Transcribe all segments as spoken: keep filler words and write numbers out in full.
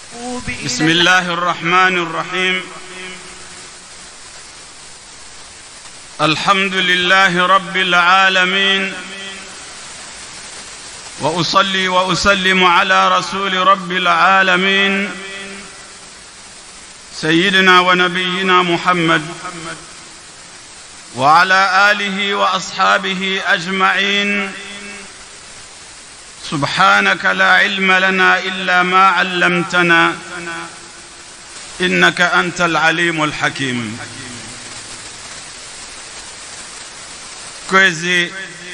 بسم الله الرحمن الرحيم. الحمد لله رب العالمين، وأصلي وأسلم على رسول رب العالمين سيدنا ونبينا محمد وعلى آله وأصحابه أجمعين. سبحانك لا علم لنا إلا ما علمتنا إنك أنت العليم الحكيم. كويزي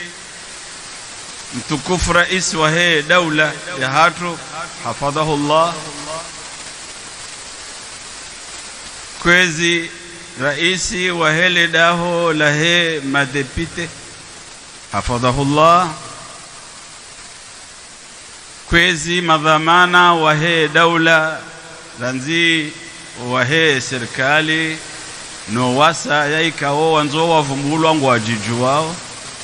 متكوف رئيس وهي دولة يهاتو حفظه الله، كويزي رئيسي وهي لداه لهي مدبيته حفظه الله، kwezi madhamana wa he daula lanzi wa he serikali no wasa yaikao wanzo wavumbulwa ngo wajiju wao.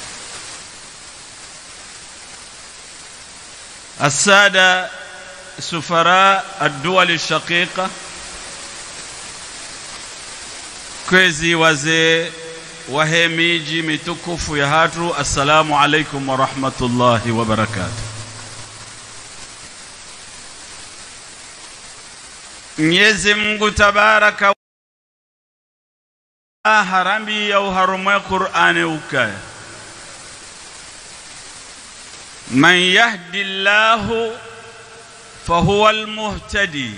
السادة سفراء الدول الشقيقة، kwezi wazee wa he miji mitukufu ya hatu, assalamu alaikum wa rahmatullahi wa barakatuh. Mwenyezi Mungu tabaraka wa harambi ya uharumwe Qur'ani ukaya. Man yahdillahu fahuwa almuhtadi.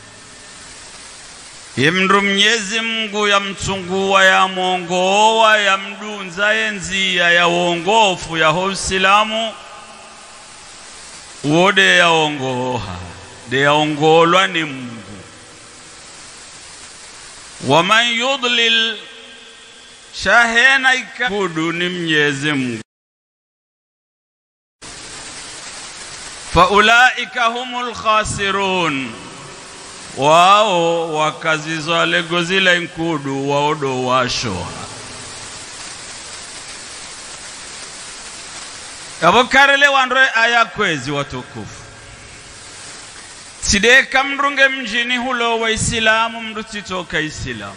Yemru Mwenyezi Mungu ya mtunguwa ya mwongowa ya mdunza enzia ya uongofu ya Uislamu wode ya ongoha de ya ongolwa ni Mungu. ومن يضلل شاهنا يكفدوا Mwenyezi Mungu فاولئك هم الخاسرون. wao wakazizo alegozila inkudu waodo washo abukarele wandre aya kwezi watukufu sideka mrunge mjini hulo wa Islamu mrutitoka Islamu.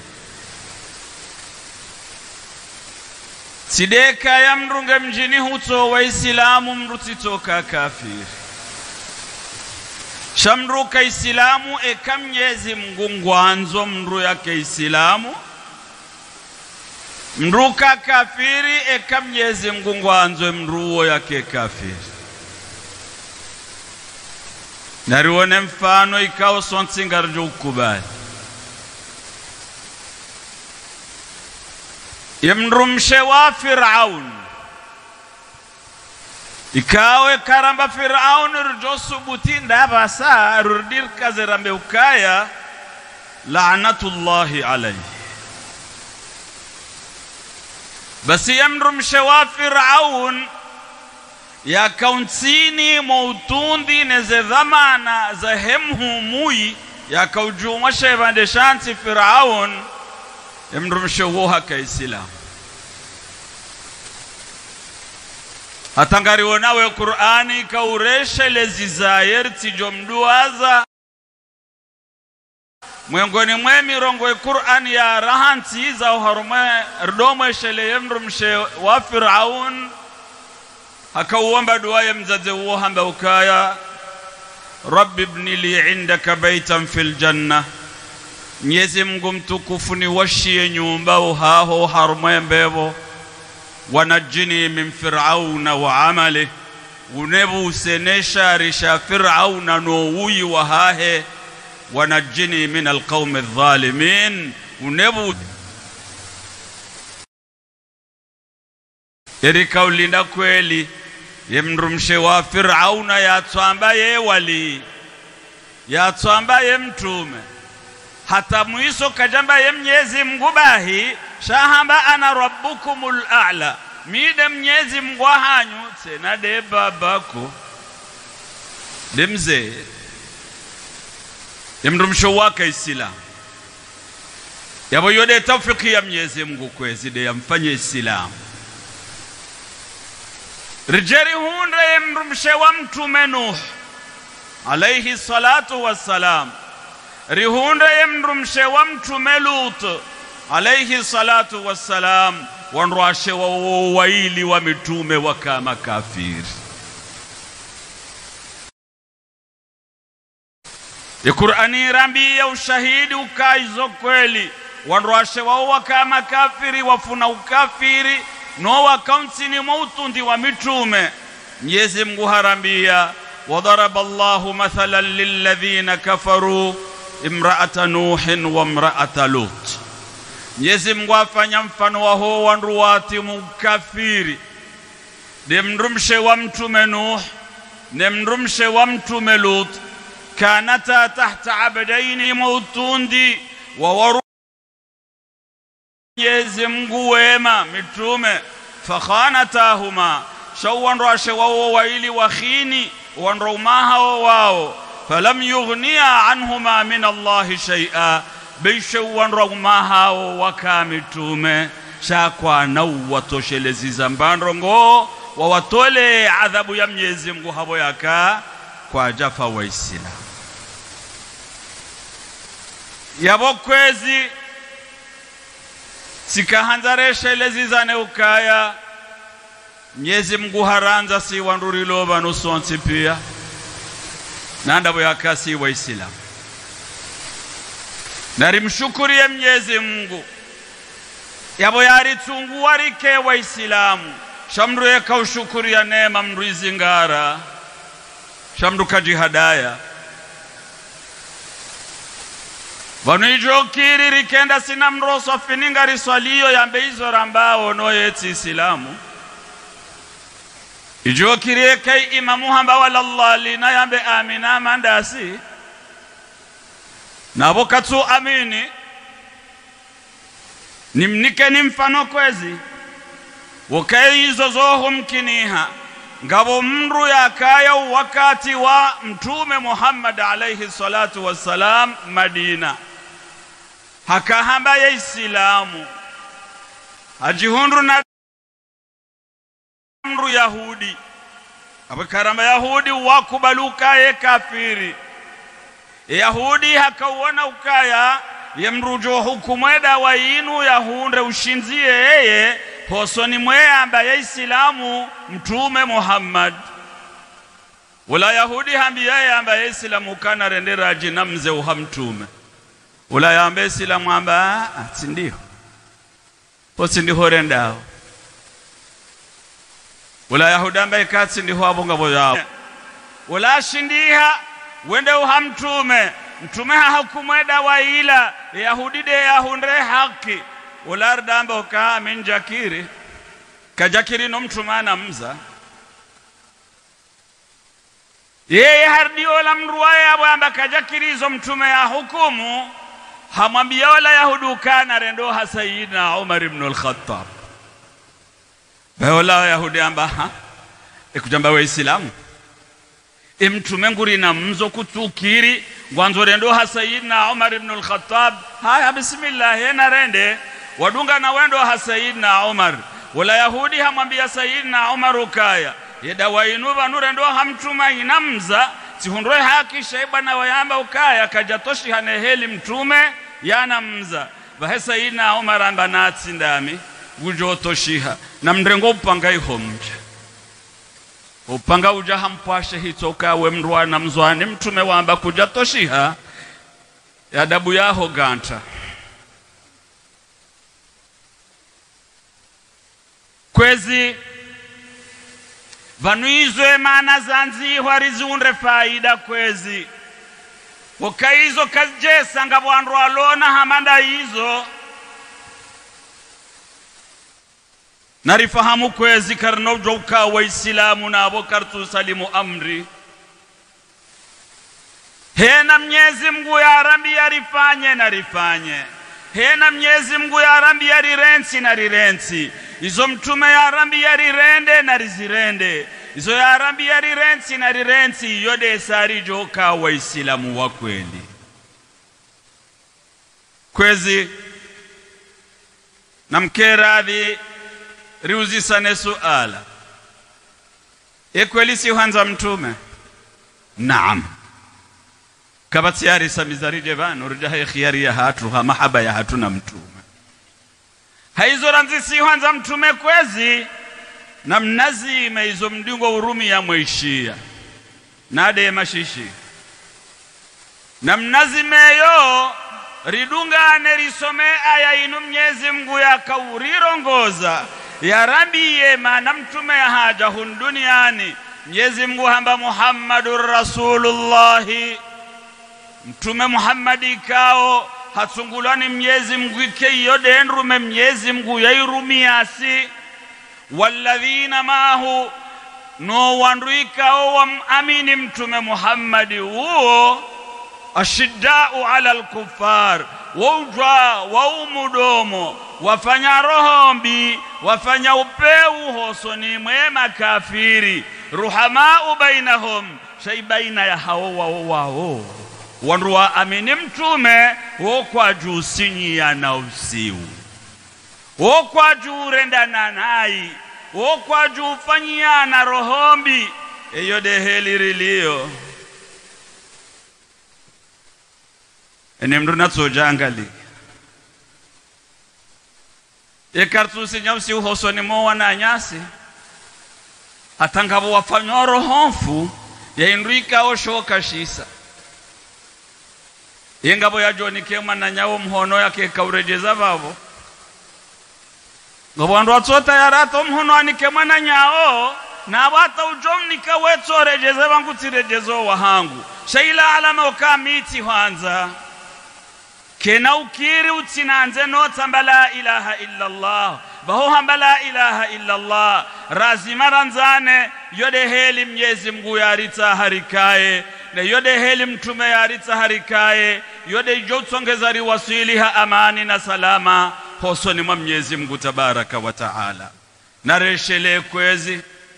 Sideka ya mrunge mjini huto wa Islamu mrutitoka kafiri. Shamruka Islamu eka Mwenyezi Mungu ngwanzo mru yake Islamu. Mruka kafiri eka Mwenyezi Mungu ngwanzo mruo yake kafiri. Narione mfano ikao sonsingarjo ukubali. Yemrumshe wa Firaun ikawe karamba Firaun rjo subuti ndaba saa rudir kazerambe ukaya la'natullahi alayhi. Basi yemrumshe wa Firaun ya kauntini mautundi neze dhamana za hemhumui ya kaujuma shevande shanti Firaun yamrumshe woha ka Islam. Hatangari wonawe Qur'ani kaureshe lezi zayer tijomduaza mwengoni mwe mirongo ya Qur'ani ya rahanti za uharume rdomwe shele yamrumshe wa Firaun hakauomba dua ya mzaze huo hamba ukaya Rabbi ibni li indaka baitan fil janna. Mwenyezi Mungu mtukufu ni washie nyumba uhaho harume mbevo wanajini min Firauna wa amali unebu usenesha risha Firauna no uyi wahahe wanajini min alqawmi adh-dhalimin unebu erika ulinda kweli yemrumshe wa Firauna ya twamba ye wali ya twamba ye mtume hata muiso kajamba ye Mwenyezi Mungu bahi shahamba ana rabbukumul a'la mide Mwenyezi Mungu hanyu tena de babako demze yemrumshe wake Islam yabo yode tawfiki ya Mwenyezi Mungu kwezi de yamfanye Islam. Rijeri hunde mrumshe wa mtume Nuh alayhi salatu wassalam rihunda yemrumshe wa mtume Lut alayhi salatu wassalam wanrwashe wa waili wa mitume wakama kafiri. ya Qur'ani rambi ya ushahidi ukaizo kweli wanrwashe wa wakama kafiri wafuna ukafiri no wakaunti ni mautundi wa mitume. Mwenyezi Mungu harambia وضرب الله مثلا للذين كفروا امرأة نوح وامرأة لوط. Mwenyezi Mungu afanya mfano wa ho wanruwati mukafiri demrumshe wa mtume Nuh nemrumshe wa mtume Lut kanata tahta abdaini mautundi wa waru Mwenyezi Mungu wema mitume fakhanatahuma shawanrashe wao waili wakhini wanrumaha wao falam yughniya anhuma min Allah shay'a bishu wanrumaha wakamitume shakwa na watosheleza mbandrongo wawatole adhabu ya Mwenyezi Mungu habo yaka kwa jafa waisila yabo kwezi sikahanzareshelezi zane ukaya. Mwenyezi Mungu haranza si wandurilo banusonsi pia nanda boyaka si waislamu. Narimshukuriye Mwenyezi Mungu yabo yari tungu warike waislamu shamru yeka ushukuria neema mruizi ngara shamru kajihadaya Vanuijo kiri rikenda sina mroso fininga riswaliyo yambe izo rambao no yeti islamu ijo kiri kai imamu hamba walallah na yambe amina mandasi nabo katu amini nimnike ni mfano kwezi wakai izo zoho mkiniha ngabo mru ya kaya wakati wa mtume Muhammad alayhi salatu wassalam Madina hakahamba ya Islamu hajihundu na mru Yahudi abakaramba Yahudi wakubaluka ye kafiri Yahudi hakauona ukaya yemrujo hukumweda wa inu yahunde ushinzie yeye hosoni mwe ambaye Islamu mtume Muhammad wala Yahudi hambi yeye ambaye Islamu kana rendera jina mze uhamtume wala yambe Islamu amba sindio hosi ndiho rendao wala Yahudi ambaye katsi ndiho abunga boyao wala shindiha wende uhamtume mtume hakumweda wa ila Yahudi de yahundre haki ularda amba ka min jakiri kajakiri no mtumana mza yeye hardio la mruaya amba kajakiri zo mtume ya hukumu hamwambia wala Yahudi kana rendo ha Sayyidina Umar ibn al-Khattab wala Yahudi amba ha ekujamba wa Islamu imtume nguri na mzo kutukiri ngwanzo rendo ha Sayyidina Umar ibn al-Khattab haya bismillah yena rende wadunga na wendo ha Sayyidina Umar wala Yahudi hamwambia Sayyidina Umar ukaya yeda wainuva nurendo hamtuma inamza tihundwe haki shaiba na wayamba ukaya kajatoshi haneheli mtume yana mza bahe Sayyidina Umar amba natsi ndami gujotoshiha na mrengo upanga ihomje upanga uja hampwashe hitoka we mrwa na mzwani mtume wamba kujatoshiha ya dabu yaho ganta kwezi vanuizwe maana zanzi warizunre faida kwezi wakaizo kajesa ngabwandu alona hamanda hizo narifahamu kwezi karno joka wa Islamu na abokartu salimu amri hena Mwenyezi Mungu ya rambi yarifanye na rifanye hena Mwenyezi Mungu ya rambi yarirensi na rirensi izo mtume ya rambi yarirende na rizirende izo ya rambi yarirensi na rirensi yode sari joka wa Islamu wa kweli kwezi namkeradhi riuzisane suala ekweli si hanza mtume naam kabati yari samizarije bano rujaha khiyari ya hatu ha mahaba ya hatu na mtume haizo ranzisi hanza mtume kwezi na mnazi meizo mdingo urumi ya mwishia nade mashishi na mnazi meyo ridunga nerisome aya inu Mwenyezi Mungu ya kaurirongoza ya Rabbi yema na mtume ya haja hun duniani Mwenyezi Mungu hamba Muhammadur Rasulullah mtume Muhammadi kao hatungulani Mwenyezi Mungu ke yode nrume Mwenyezi Mungu yairumiasi walladhina mahu no wanruika wa amini mtume Muhammadi huo ashiddau ala al-kuffar wujwa wa umudomo wafanya rohombi wafanya upeu hosoni mwema kafiri ruhamau bainahum shay baina ya hao wao wao wanruwa amini mtume wo kwa juu sinyia na usiu wo kwa juu rendana nai wo kwa juu fanyia na rohombi eyo deheli rilio ene mndu natsojangali ekartusi nyausi uhosoni mo wananyasi atangabo wafanyoro honfu ya indrika oshoka shisa yengabo ya joni kema na nyawo mhono yake kaurejeza babo ngobando atsota yarato mhono anikema na nyao na wata ujomni kawetso rejeza bangu tirejezo wahangu shaila alama ukamiti hanza kena ukiri utinanze notamba la ilaha illa Allah baho hamba la ilaha illa Allah razima ranzane yode heli Mwenyezi Mungu yarita harikaye na yode heli mtume yarita harikaye yode jotsongeza riwasiliha amani na salama hosoni mwa Mwenyezi Mungu tabaraka wa taala nareshele kwezi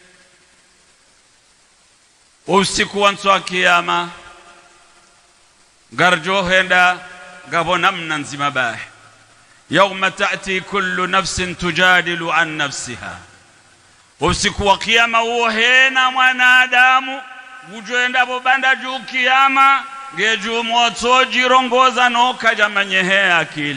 usiku wa kiyama garjo henda gabona mnanzima bae yawma ta'ti kullu nafsin tujadilu an nafsiha usiku wa kiyama uohena mwanadamu ujoenda bobanda juu kiyama geju moto jirongoza no kajamanyehe akili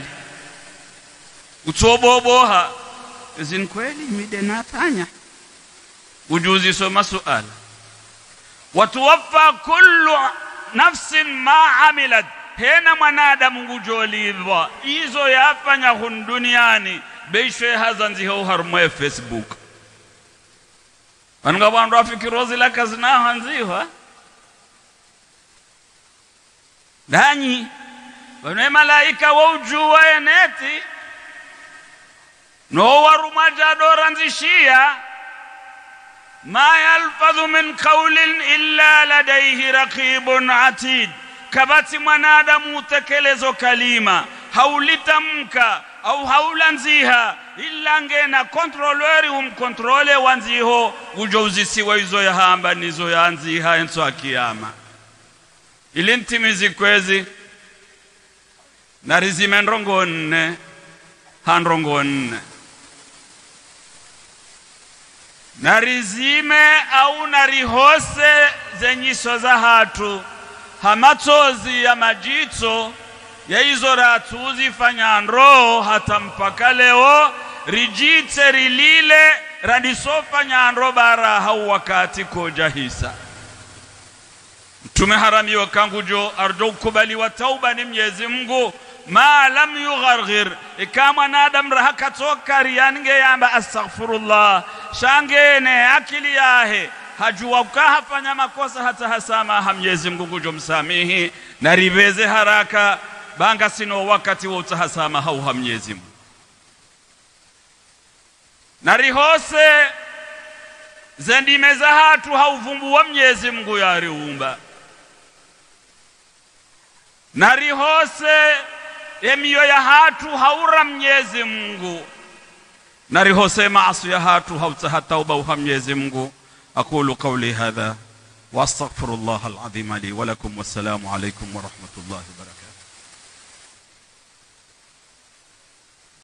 utoboboha izin kweli mide nafanya ujuzi soma suala watuwaffa kullu nafsin ma amilat hena mwanadamu ngujolivwa izo yafanya hun duniani beishe hazanzi ho harumwe Facebook anga bandu afikirozi la kazina hanziwa dani wana malaika waujuwa eneti no warumaja doranzishia ma yalfadhu min qawlin illa ladayhi raqibun atid kabati mwanadamu utekelezo kalima haulitamka au haulanziha illa ngena kontroleri umkontrole wanziho ujouzisiwa izo ya hamba nizo ya anziha enso akiyama ilintimizi kwezi narizime ndrongonne handrongonne narizime au narihose zenyiso za hatu hamatozi ya majito ya hizo ratuzi fanyandro hata mpaka leo rijite rilile radiso fanyandro bara hau wakati koja hisa mtume haramiwa kangujo arjo kubali wa tauba ni Mwenyezi Mungu ma lam yugharghir ikama nadam rahaka toka riyange yamba astaghfirullah shangene akili yahe hajua ukahafanya makosa hata hasama Mwenyezi Mungu kujomsamihi na ribeze haraka banga sino wakati wa utahasama hau Mwenyezi Mungu na rihose zendimeza hatu hauvumbu wa Mwenyezi Mungu yariumba na rihose emiyo ya hatu haura Mwenyezi Mungu na rihose maasu ya hatu hautahataoba wa Mwenyezi Mungu. أقول قولي هذا وأستغفر الله العظيم لي ولكم والسلام عليكم ورحمة الله وبركاته.